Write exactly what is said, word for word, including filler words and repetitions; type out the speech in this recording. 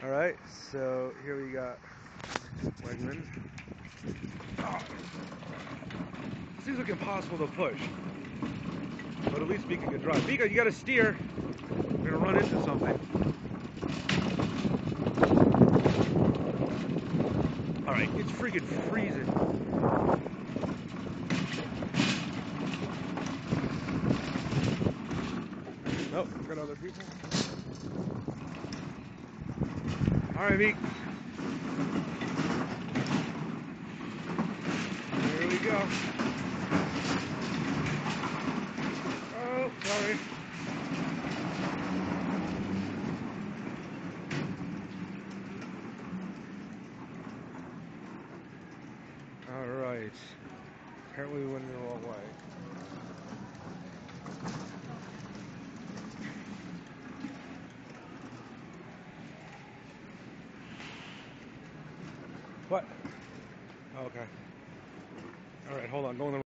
Alright, so here we got Wegman. Oh. This thing's looking impossible to push. But at least Mika can drive. Mika, you gotta steer. We're gonna run into something. Alright, it's freaking freezing. Nope, got other people. Alright, Meek. Here we go. Oh, sorry. Alright. Apparently we went the wrong way. What? Okay. Alright, hold on. Going the